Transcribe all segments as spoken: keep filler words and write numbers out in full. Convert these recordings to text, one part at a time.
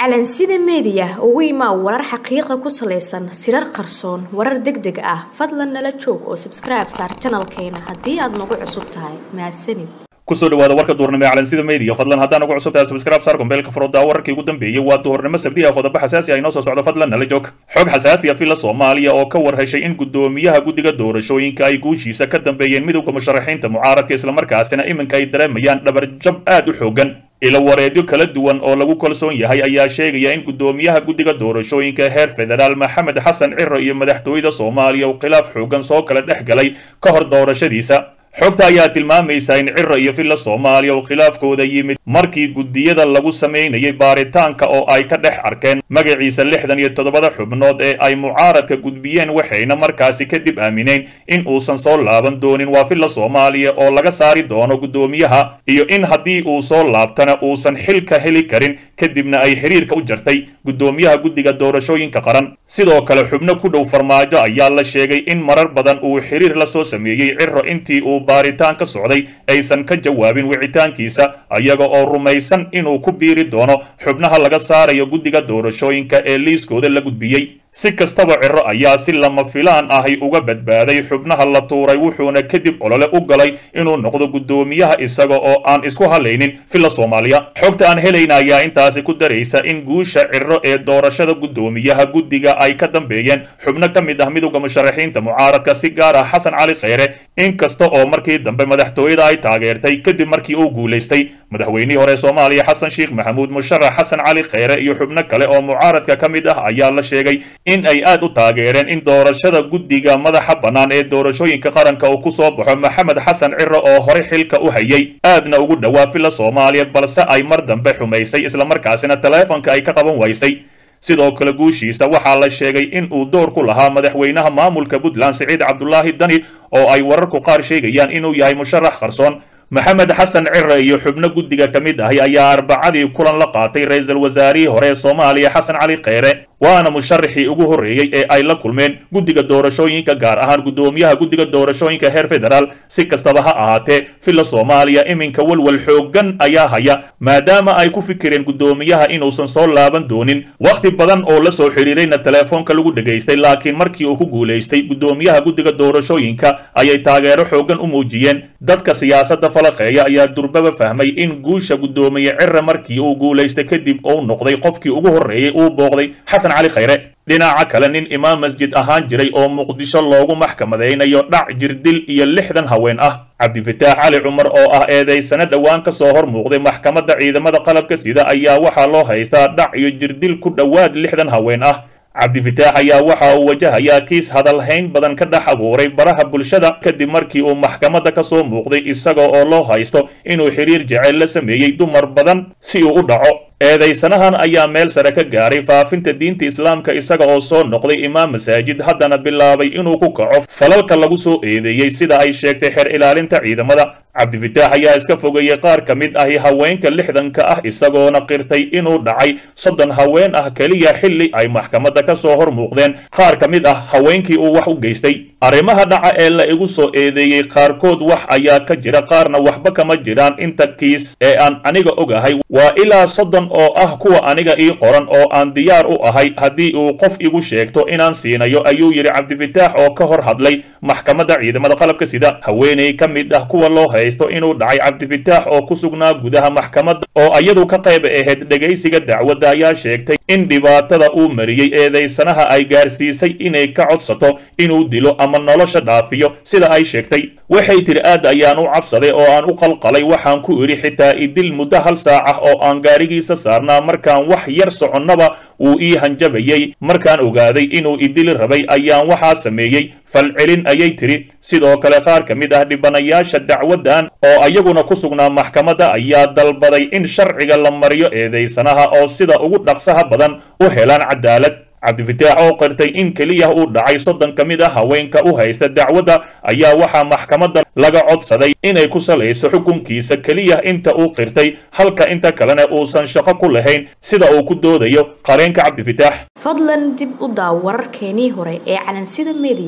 calansida media ugu imaa warar xaqiiqo ku saleysan sirar qarsoon warar degdeg ah fadlan nala joog oo subscribe saar channelkeena haddii aad nagu cusub tahay mahadsanid kusoo dhawaada warka duurnimo ee calansida media fadlan haddaan ugu cusub tahay subscribe saar kumbeelka furooda wararkii ugu dambeeyay waa duurnimo sabti ah qodobo xasaasi ah inoo soo socdo fadlan nala joog xog xasaasi ah fila Soomaaliya oo ka warheshay in gudoomiyaha guddiga doorashooyinka ay guushiisa ka dambeeyeen midowga musharaxiinta mucaaradka isla markaasina iminka ay dareemayaan dhabar jab aad u xoogan ila wareedyo kala duwan oo lagu kalsoon yahay ayaa sheegaya in gudoomiyaha guddiga doorashooyinka heer federaal Maxamed Xasan Ciro iyo madaxtooyada Soomaaliya uu khilaaf xoogan soo kala dhexgalay ka hor doorashadiisa xogta ayaa tilmaamaysa in Ciro iyo fila Soomaaliya uu khilaafkooda yimid markii guddiyada lagu sameynayay baaritaanka oo ay ka dhex arkeen magaciisa lixdan iyo toddoba xubnood ee ay mucaaradka gudbiyeen waxayna markaasi kadib aamineen in uusan soo laaban doonin waa fila Soomaaliya oo laga saari doono gudoomiyaha iyo in haddii uu soo laabtana uusan xilka heli karin kadibna ay xiriirka u jartay gudoomiyaha guddiga doorashooyinka qaran sidoo kale xubno ku dhow farmaajo ayaa la sheegay in marar badan uu xiriir la soo sameeyay Ciro intii uu baaritaan ka socday aysan ka jawaabin wicitaankiisa ayaga oo rumaysan inuu ku biiri doono xubnaha laga saarayo guddiga doorashooyinka ee liiskooda la gudbiyay si kastaba Ciro ayaa si lama filaan ahi uga badbaaday xubnaha la tuuray wuxuuna kadib olole u galay inuu noqdo gudoomiyaha isaga oo aan isku halaynin fila Soomaaliya xogta aan helayna ayaa intaasi ku dareysa in guusha Ciro ee doorashada gudoomiyaha guddiga ay ka dambeeyeen xubno ka mid ah midowga musharaxiinta mucaaradka si gaar ah Xasan Cali Kheyre inkasta oo markii dambe madaxtooyada ay taageertay kadib markii uu guuleystay madaxweynihii hore Soomaaliya Xasan Sheekh Maxamuud musharax Xasan Cali Kheyre iyo xubno kale oo mucaaradka ka mid ah ayaa la sheegay in ay aad u taageereen in doorashada guddiga madaxa bannaan ee doorashooyinka qaranka uu ku soo baxo Maxamed Xasan Ciro oo hore xilka u hayay aadna ugu dhawaa fila Soomaaliya balse ay mar dambe xumaysay isla markaasina taleefanka ay ka qaban waysay sidoo kale guushiisa waxaa la sheegay in uu door ku lahaa madaxweynaha maamulka Puntland Siciid Cabdullaahi Dani oo ay wararku qaar sheegayaan inuu yahay musharax qarsoon Maxamed Xasan Ciro iyo xubno guddiga ka mid ah ayaa arbacadii kulan la qaatay ra'iisul wasaarihii hore ee Soomaaliya Xasan Cali Kheyre waana musharaxii ugu horeeyay ee ay la kulmeen guddiga doorashooyinka gaar ahaan gudoomiyaha guddiga doorashooyinka heer federaal si kastaba ha ahaatee fila Soomaaliya iminka walwal xoogan ayaa haya maadaama ay ku fikireen gudoomiyaha inuusan soo laaban doonin waqti badan oo la soo xiriirayna telefoonka lagu dhageystay laakiin markii uu ku guuleystay gudoomiyaha guddiga doorashooyinka ayay taageero xoogan u muujiyeen dadka siyaasadda falaqeeya ayaa durbaba fahmay in guusha gudoomiye Ciro markii uu guuleystay kadib uu noqday qofkii ugu horeeyay uu booqday Xasan Cali Kheyre dhinaca kale nin imaam masjid ahaan jiray oo Muqdisho loogu maxkamadeynayo dhac jirdil iyo lixdan haween ah Cabdifataax Cali Cumar oo ah eedeysana dhawaan ka soo hor muuqday maxkamadda ciidamada qalabka sida ayaa waxaa loo haystaa dhac iyo jirdil ku dhawaad lixdan haween ah Cabdifataax ayaa waxa uu wajahayaa kiis hadal hayn badan ka dhex abuuray baraha bulshada kadib markii uu maxkamadda ka soo muuqday isaga oo loo haysto inuu xiriir jecel la sameeyay dumar badan si uu u dhaco eedeysanahan ayaa meel sare ka gaaray faafinta diinta islaamka isaga oo soo noqday imaam masaajid haddana bilaabay inuu ku kaco falalka lagu soo eedeeyay sida ay sheegtay xeer ilaalinta ciidamada Cabdifataax ayaa iska fogeeyay qaar ka mid ah haweenka lixdanka ah isagoona qirtay inuu dhacay soddon haween ah kaliya xilli ay maxkamadda ka soo hor muuqdeen qaar ka mid ah haweenkii uu wax u geystay arrimaha dhaca ee la igu soo eedeeyay qaarkood wax ayaa ka jira qaarna waxba kama jiraan inta kiis ee aan aniga ogahay waa ilaa soddon oo ah kuwa aniga ii qoran oo aan diyaar u ahay haddii uu qof igu sheegto inaan siinayo ayuu yiri Cabdifataax oo ka hor hadlay maxkamadda ciidamada qalabka sida haweeney ka mid ah kuwa loo haysto inuu dhacay Cabdifataax oo ku sugnaa gudaha maxkamadda oo ayadu ka qayb ahayd dhageysiga dacwadda ayaa sheegtay in dhibaatada uu mariyay eedeysanaha ay gaarsiisay inay ka codsato inuu dilo ama nolosha dhaafiyo sida ay sheegtay waxay tiri aad ayaan u cabsaday oo aan u qalqalay waxaan ku iri xitaa idil muddo hal saac ah oo aan gaarigiisa saarnaa markaan wax yar soconnaba uu ii hanjabayay markaan ogaaday inuu idili rabay ayaan waxaa sameeyey falcelin ayay tiri sidoo kale qaar ka mid ah dhibanayaasha dacwaddan oo ayaguna ku sugnaa maxkamadda ayaa dalbaday in sharciga la mariyo eedeysanaha oo sida ugu dhaqsaha badan u helaan cadaalad Cabdifataax oo qirtay in kaliya uu dhacay soddon ka mid ah haweenka u haysta dacwadda ayaa waxaa maxkamadda laga codsaday inay ku saleyso xukunkiisa kaliya inta uu qirtay halka inta kalena uusan shaqo ku lahayn sida uu ku doodayo qareenka Cabdifataax fadlan dib u daaw wararkeenii hore ee calansida media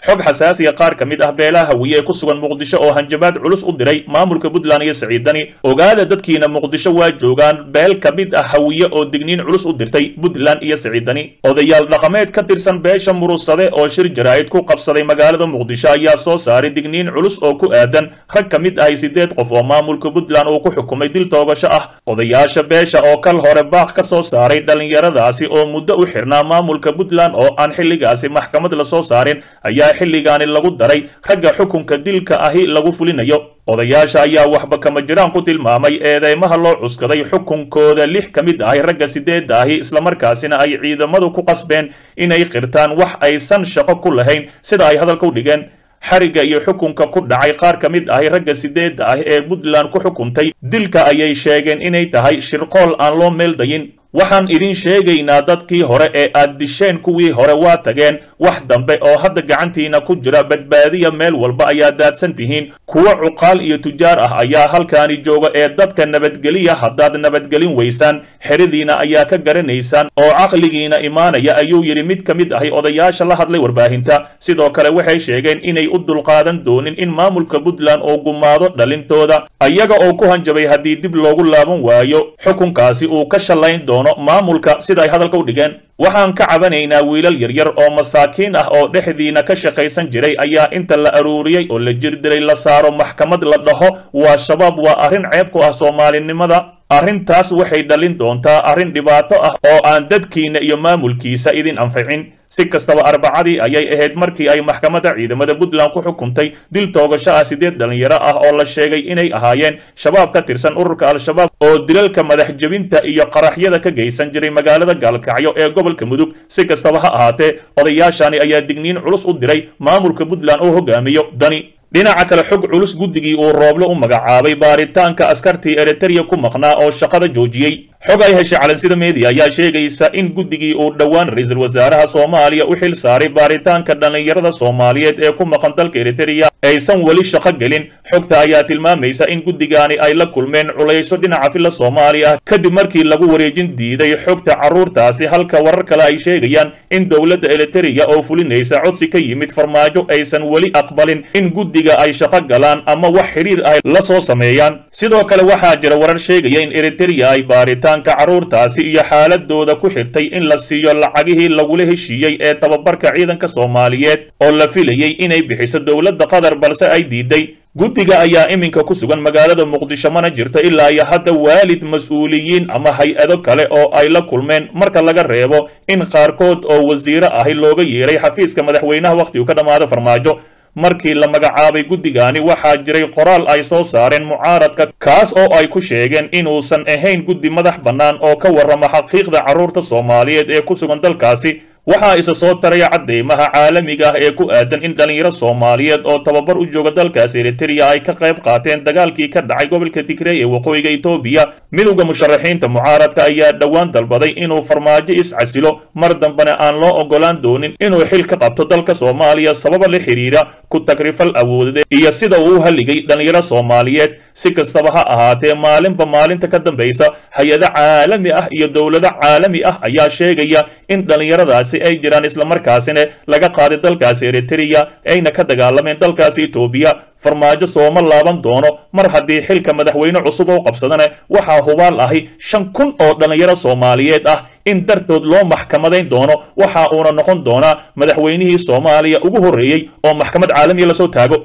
xog xasaasiya qaar ka mid ah beelaha hawiye ee ku sugan muqdisho oo hanjabaad culus u diray maamulka puntland iyo siciid dani ogaada dadkiina muqdisho waa joogaan beel ka mid ah hawiye oo digniin culus u dirtay puntland iyo siciid dani odayaal dhaqameed ka tirsan beesha murusade oo shir jaraa'id ku qabsaday magaalada muqdisho ayaa soo saaray digniin culus oo ku aadan rag ka mid ahi sideed qof oo maamulka puntland uu ku xukumay dil toogasho ah odayaasha beesha oo kal hore baaq ka soo saaray dhalinyaradaasi oo muddo u xirnaa maamulka puntland oo aan xilligaasi maxkamad la soo saarin ayaa xilligaani lagu daray ragga xukunka dilka ahi lagu fulinayo odayaasha ayaa waxba kama jiraan ku tilmaamay eedeymaha loo cuskaday xukunkooda lix ka mid ahi ragga sideedda ahi islamarkaasina ay ciidamadu ku qasbeen inay qirtaan wax aysan shaqo ku lahayn sida ay hadalka u dhigeen xariga iyo xukunka ku dhacay qaar ka mid ahi ragga sideedda ah ee puntland ku xukuntay dilka ayay sheegeen inay tahay shirqool aan loo meel dayin waxaan idin sheegaynaa dadkii hore ee aad disheen kuwii hore waa tageen wax dambe oo hadda gacantiina ku jira badbaadiya meel walba ayaa daadsan tihiin kuwa cuqaal iyo tujaar ah ayaa halkaani jooga ee dadka nabadgeliya haddaad nabadgelin weysaan xeridiina ayaa ka garanaysaan oo caqligiina imaanaya ayuu yidhi mid ka mid ahi odayaasha la hadlay warbaahinta sidoo kale waxay sheegeen inay u dulqaadan doonin in maamulka puntland oo gumaado dhalintooda ayaga oo ku hanjabay haddii dib loogu laaban waayo xukunkaasi uu ka shallayn doono maamulka sida ay hadalka u dhigeen waxaan ka cabanaynaa wiilal yaryar oo masaakiin ah oo dhexdiina ka shaqaysan jiray ayaa inta la aruuriyey oo la jirdilay la saaro maxkamad la dhaho waa shabaab waa arrin ceeb ku ah soomaalinimada arrintaas waxay dhalin doontaa arrin dhibaato ah oo aan dadkiina iyo maamulkiisa idin anficin si kastaba arbacadii ayay ahayd markii ay maxkamadda ciidamada puntland ku xukuntay dil toogasho ah sideed dhalinyaro ah oo la sheegay inay ahaayeen shabaab ka tirsan ururka al-shabaab oo dilalka madax jebinta iyo qaraxyada ka geysan jiray magaalada gaalkacyo ee gobolka mudug si kastaba ha ahaatee odayaashani ayaa digniin culus u diray maamulka puntland oo hogaamiyo dani dhinaca kale xog culus guddigii uu rooble u magacaabay baaritaanka askartii eritrea ku maqnaa oo shaqada joojiyey xog ay heshay calansida media ayaa sheegaysa in guddigii uu dhowaan ra-iisul wasaaraha soomaaliya u xil saaray baaritaanka dhallinyarada soomaaliyeed ee ku maqan dalka eritrea aysan weli shaqo gelin xogta ayaa tilmaamaysa in guddigaani ay la kulmeen culayso dhinaca filla soomaaliya kadib markii lagu wareejin diiday xogta carruurtaasi halka warar kale ay sheegayaan in dowladda eritrea oo fulinaysa codsi ka yimid farmaajo aysan weli aqbalin in guddiga ay shaqo galaan ama wax xiriir ah la soo sameeyaan sidoo kale waxaa jira warar sheegaya in eritrea ay baaritaan carruurtaasi iyo xaaladooda ku xirtay in la siiyo lacagihii lagula heshiiyey ee tababarka ciidanka soomaaliyeed oo la filayey inay bixiso dowladda qatar balse ay diiday guddiga ayaa iminka ku sugan magaalada muqdisho mana jirto ilaa iyo hadda waalid mas-uuliyiin ama hay-ado kale oo ay la kulmeen marka laga reebo in qaarkood oo wasiiro ahi looga yeeray xafiiska madaxweynaha wakhtigu ka dhammaada farmaajo markii la magacaabay guddigaani waxaa jiray qoraal ay soo saareen mucaaradka kaas oo ay ku sheegeen inuusan ahayn guddi madax bannaan oo ka warrama xaqiiqda carruurta soomaaliyeed ee ku sugan dalkaasi waxaa isa soo taraya cadeymaha caalamiga ah ee ku aadan in dhalinyaro soomaaliyeed oo tababar u jooga dalkaasi eritrea ay ka qayb qaateen dagaalkii ka dhacay gobolka tigray ee waqooyiga etoobiya midowda musharaxiinta mucaaradka ayaa dhowaan dalbaday inuu farmaajo iscasilo mar dambena aan loo ogolaan doonin inuu xil ka qabto dalka soomaaliya sababa la xiriira ku tagrifal awoodeed iyo sida uu u halligay dhalinyaro soomaaliyeed si kastaba ha ahaatee maalinba maalinta ka dambaysa hay-ado caalami ah iyo dowlado caalami ah ayaa sheegaya in dhalinyaradaasi ay jiraan islamarkaasina laga qaaday dalkaasi eritrea ayna ka dagaalameen dalkaasi etoobiya farmaajo sooma laaban doono mar haddii xilka madaxweyne cusub oo qabsadana waxaa hubaal ahi shan kun oo dhalinyaro soomaaliyeed ah in dartood loo maxkamadayn doono waxa uuna noqon doonaa madaxweynihii soomaaliya ugu horreeyey oo maxkamad caalamiya lasoo taago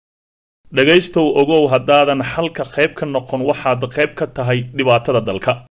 dhegaystow ogow haddaadan xalka qayb ka noqon waxaad qayb ka tahay dhibaatada dalka